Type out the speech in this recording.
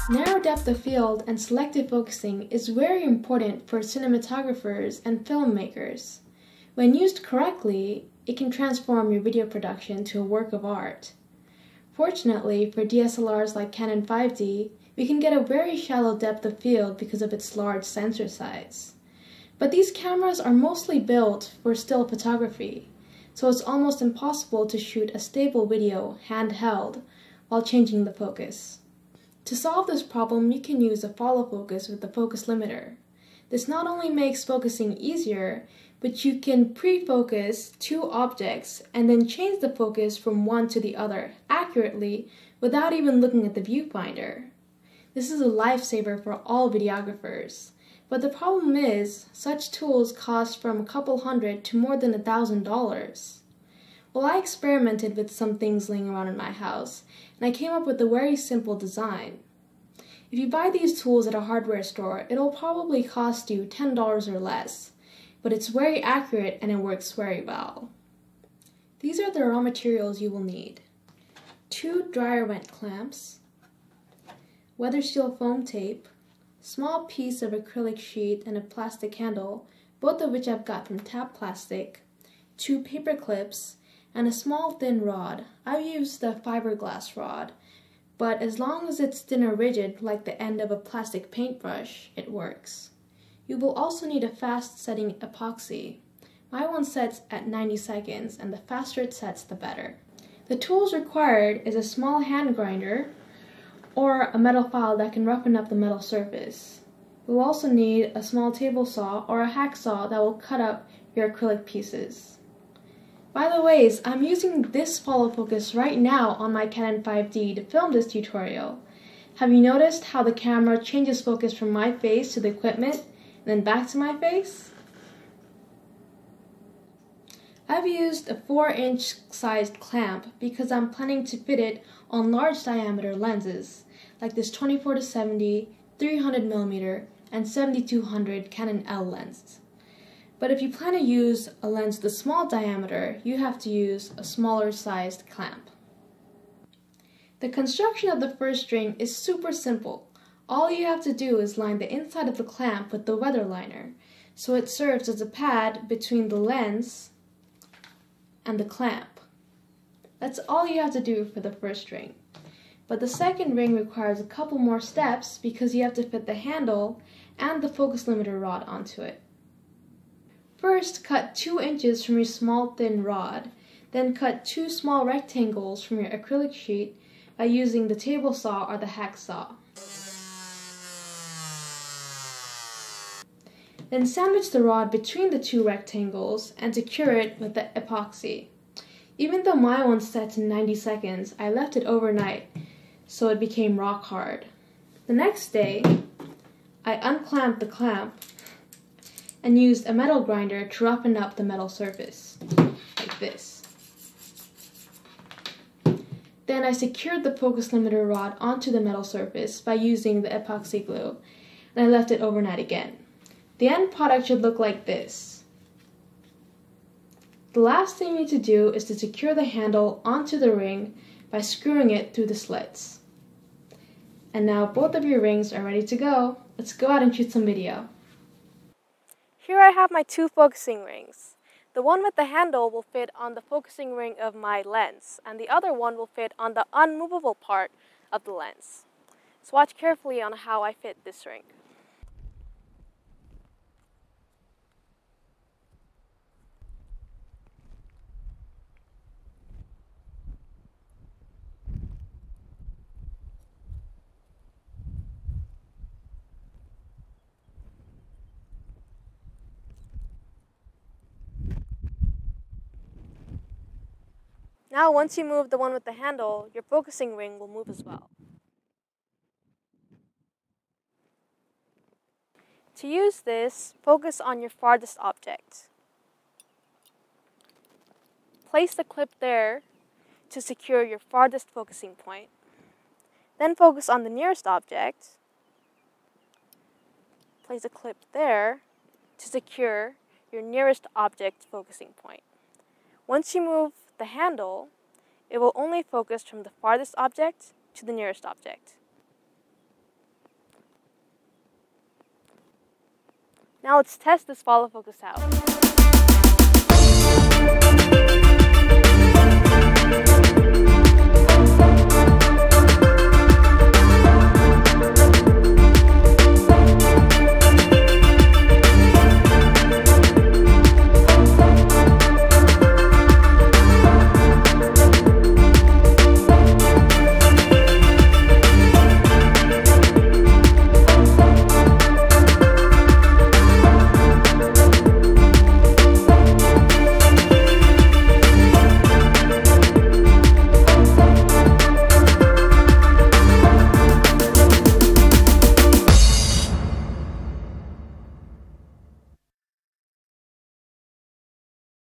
Narrow depth of field and selective focusing is very important for cinematographers and filmmakers. When used correctly, it can transform your video production to a work of art. Fortunately, for DSLRs like Canon 5D, we can get a very shallow depth of field because of its large sensor size. But these cameras are mostly built for still photography, so it's almost impossible to shoot a stable video handheld while changing the focus. To solve this problem, you can use a follow focus with the focus limiter. This not only makes focusing easier, but you can pre-focus two objects and then change the focus from one to the other accurately without even looking at the viewfinder. This is a lifesaver for all videographers. But the problem is, such tools cost from a couple hundred to more than $1,000. Well, I experimented with some things laying around in my house, and I came up with a very simple design. If you buy these tools at a hardware store, it'll probably cost you $10 or less, but it's very accurate and it works very well. These are the raw materials you will need: 2 dryer vent clamps, weather seal foam tape, small piece of acrylic sheet and a plastic handle, both of which I've got from Tap Plastic, 2 paper clips, and a small thin rod. I've used the fiberglass rod, but as long as it's thin or rigid like the end of a plastic paintbrush, it works. You will also need a fast setting epoxy. My one sets at 90 seconds, and the faster it sets, the better. The tools required is a small hand grinder or a metal file that can roughen up the metal surface. You'll also need a small table saw or a hacksaw that will cut up your acrylic pieces. By the way, I'm using this follow focus right now on my Canon 5D to film this tutorial. Have you noticed how the camera changes focus from my face to the equipment and then back to my face? I've used a 4-inch sized clamp because I'm planning to fit it on large diameter lenses like this 24-70, 300mm, and 7200 Canon L lens. But if you plan to use a lens with a small diameter, you have to use a smaller sized clamp. The construction of the first ring is super simple. All you have to do is line the inside of the clamp with the weather liner, so it serves as a pad between the lens and the clamp. That's all you have to do for the first ring. But the second ring requires a couple more steps because you have to fit the handle and the focus limiter rod onto it. First, cut 2 inches from your small thin rod, then cut 2 small rectangles from your acrylic sheet by using the table saw or the hacksaw. Then sandwich the rod between the 2 rectangles and secure it with the epoxy. Even though my one set to 90 seconds, I left it overnight so it became rock hard. The next day, I unclamped the clamp and used a metal grinder to roughen up the metal surface, like this. Then I secured the focus limiter rod onto the metal surface by using the epoxy glue, and I left it overnight again. The end product should look like this. The last thing you need to do is to secure the handle onto the ring by screwing it through the slits. And now both of your rings are ready to go. Let's go out and shoot some video. Here I have my 2 focusing rings. The one with the handle will fit on the focusing ring of my lens, and the other one will fit on the unmovable part of the lens. So watch carefully on how I fit this ring. Now, once you move the one with the handle, your focusing ring will move as well. To use this, focus on your farthest object. Place the clip there to secure your farthest focusing point. Then focus on the nearest object. Place a clip there to secure your nearest object focusing point. Once you move the handle, it will only focus from the farthest object to the nearest object. Now let's test this follow focus out.